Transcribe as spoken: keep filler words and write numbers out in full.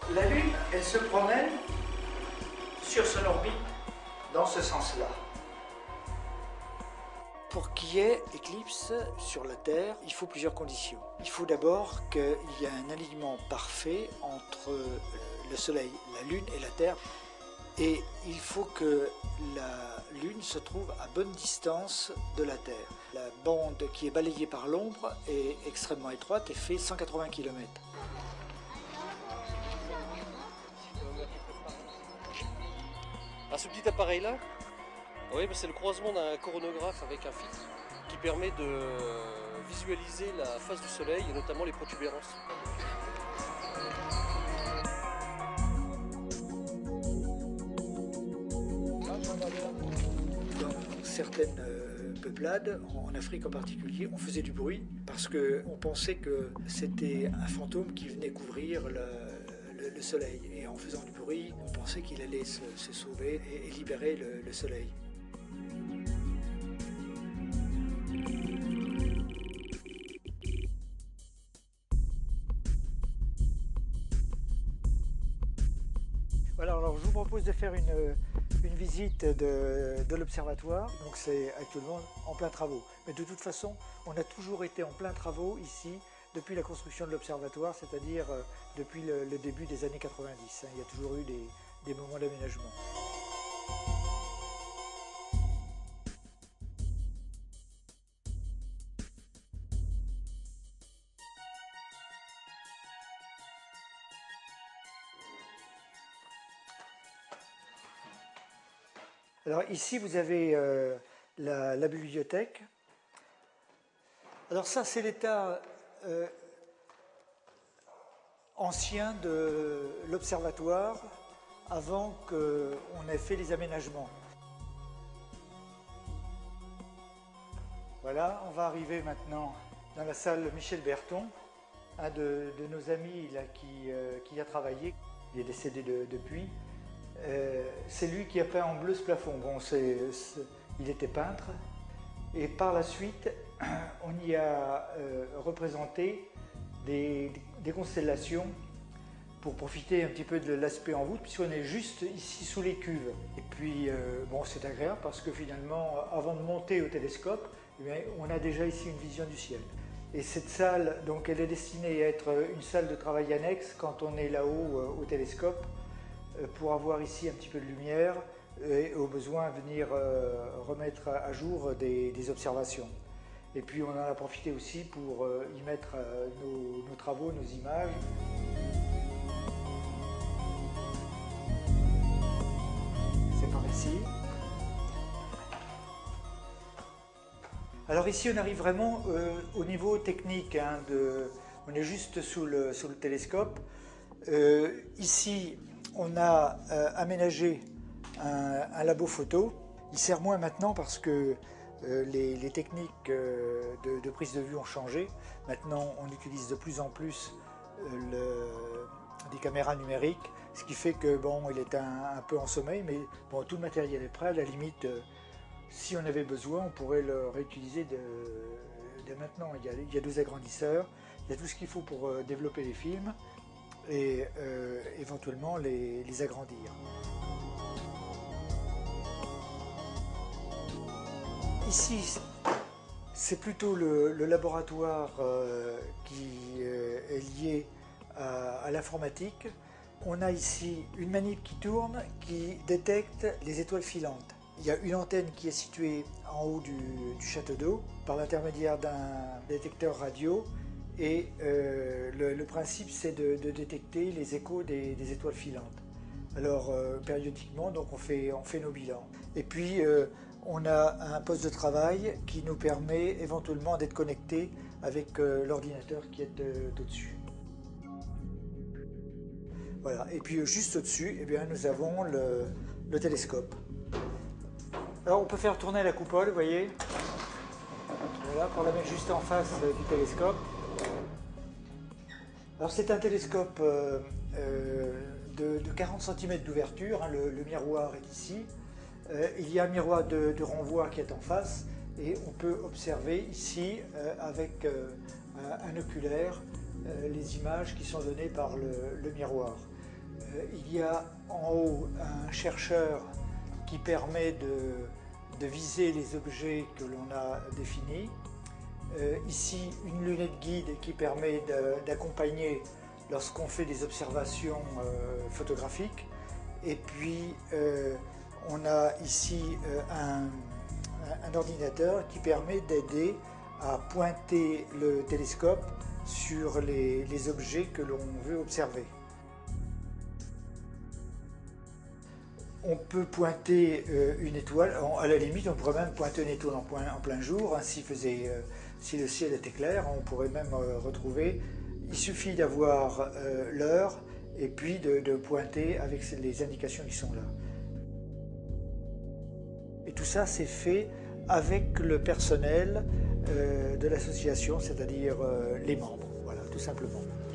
La Lune, elle se promène sur son orbite dans ce sens-là. Pour qu'il y ait éclipse sur la Terre, il faut plusieurs conditions. Il faut d'abord qu'il y ait un alignement parfait entre le Soleil, la Lune et la Terre. Et il faut que la Lune se trouve à bonne distance de la Terre. La bande qui est balayée par l'ombre est extrêmement étroite et fait cent quatre-vingts kilomètres. Ah, ce petit appareil-là, oui, c'est le croisement d'un coronographe avec un filtre qui permet de visualiser la face du Soleil et notamment les protubérances. Dans certaines peuplades, en Afrique en particulier, on faisait du bruit parce qu'on pensait que c'était un fantôme qui venait couvrir le, le, le soleil. Et en faisant du bruit, on pensait qu'il allait se, se sauver et, et libérer le, le soleil. Voilà, alors je vous propose de faire une, une visite de, de l'observatoire. Donc c'est actuellement en plein travaux. Mais de toute façon, on a toujours été en plein travaux ici depuis la construction de l'observatoire, c'est-à-dire euh, depuis le, le début des années quatre-vingt-dix. Hein. Il y a toujours eu des, des moments d'aménagement. Alors ici, vous avez euh, la, la bibliothèque. Alors ça, c'est l'état euh, ancien de l'observatoire avant qu'on ait fait les aménagements. Voilà, on va arriver maintenant dans la salle Michel Berton, un de, de nos amis là, qui, euh, qui y a travaillé. Il est décédé de, depuis. Euh, c'est lui qui a peint en bleu ce plafond. Bon, c'est, c'est, il était peintre. Et par la suite, on y a euh, représenté des, des constellations pour profiter un petit peu de l'aspect en voûte, puisqu'on est juste ici sous les cuves. Et puis, euh, bon, c'est agréable parce que finalement, avant de monter au télescope, eh bien, on a déjà ici une vision du ciel. Et cette salle, donc, elle est destinée à être une salle de travail annexe quand on est là-haut euh, au télescope, pour avoir ici un petit peu de lumière et au besoin venir euh, remettre à jour des, des observations. Et puis on en a profité aussi pour euh, y mettre euh, nos, nos travaux, nos images. C'est par ici. Alors ici on arrive vraiment euh, au niveau technique, hein, de, on est juste sous le, sous le télescope. Euh, ici, on a euh, aménagé un, un labo photo. Il sert moins maintenant parce que euh, les, les techniques euh, de, de prise de vue ont changé. Maintenant, on utilise de plus en plus euh, le, des caméras numériques, ce qui fait que bon, il est un, un peu en sommeil, mais bon, tout le matériel est prêt. À la limite, euh, si on avait besoin, on pourrait le réutiliser de, de maintenant. Il y, a, il y a deux agrandisseurs, il y a tout ce qu'il faut pour euh, développer les films et euh, éventuellement les, les agrandir. Ici, c'est plutôt le, le laboratoire euh, qui euh, est lié à, à l'informatique. On a ici une manip qui tourne qui détecte les étoiles filantes. Il y a une antenne qui est située en haut du, du château d'eau par l'intermédiaire d'un détecteur radio. Et euh, le, le principe, c'est de, de détecter les échos des, des étoiles filantes. Alors, euh, périodiquement, donc on fait, on fait nos bilans. Et puis, euh, on a un poste de travail qui nous permet éventuellement d'être connecté avec euh, l'ordinateur qui est euh, au-dessus. Voilà. Et puis, juste au-dessus, eh bien, nous avons le, le télescope. Alors, on peut faire tourner la coupole, vous voyez. Voilà, pour la mettre juste en face euh, du télescope. Alors c'est un télescope euh, euh, de, de quarante centimètres d'ouverture, hein, le, le miroir est ici. Euh, il y a un miroir de, de renvoi qui est en face et on peut observer ici euh, avec euh, un oculaire euh, les images qui sont données par le, le miroir. Euh, il y a en haut un chercheur qui permet de, de viser les objets que l'on a définis. Euh, ici, une lunette guide qui permet d'accompagner lorsqu'on fait des observations euh, photographiques. Et puis, euh, on a ici euh, un, un ordinateur qui permet d'aider à pointer le télescope sur les, les objets que l'on veut observer. On peut pointer euh, une étoile, à la limite on pourrait même pointer une étoile en, point, en plein jour, hein, si, faisait, euh, si le ciel était clair, on pourrait même euh, retrouver. Il suffit d'avoir euh, l'heure et puis de, de pointer avec les indications qui sont là. Et tout ça c'est fait avec le personnel euh, de l'association, c'est-à-dire euh, les membres, voilà, tout simplement.